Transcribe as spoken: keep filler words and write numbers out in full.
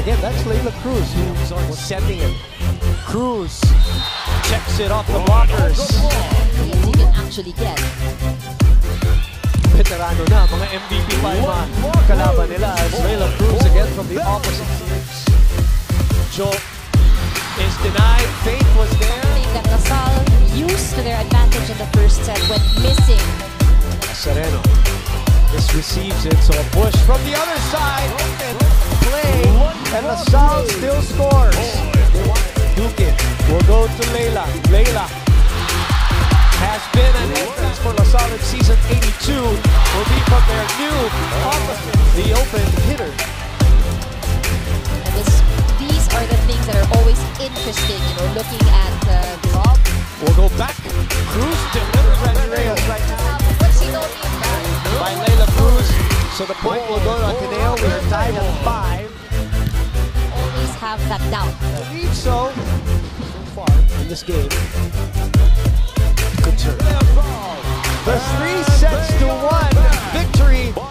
again, that's Layla Cruz who's on setting it. Cruz checks it off the blockers. Yes, you can actually get. Veterano na, mga M V P pa yung mga kalaban nila as Layla Cruz again from the opposite teams. Joe is denied. Faith was there. That LaSalle used to their advantage in the first set when missing. Sereno. This receives it, so a push from the other side. Play, and LaSalle still scores. Duque will go to Layla. Layla has been an entrance for LaSalle in season eighty-two. Will be from their new opposite, the open hitter. And this, these are the things that are always interesting, you know, looking at uh, the lob. We'll go back. Cruz delivers Andreas right now. What's he talking By Layla Cruz. So the point will go to Ateneo. We are tied at five. Always have that doubt. I believe so. So far in this game. Good turn. The three sets to one victory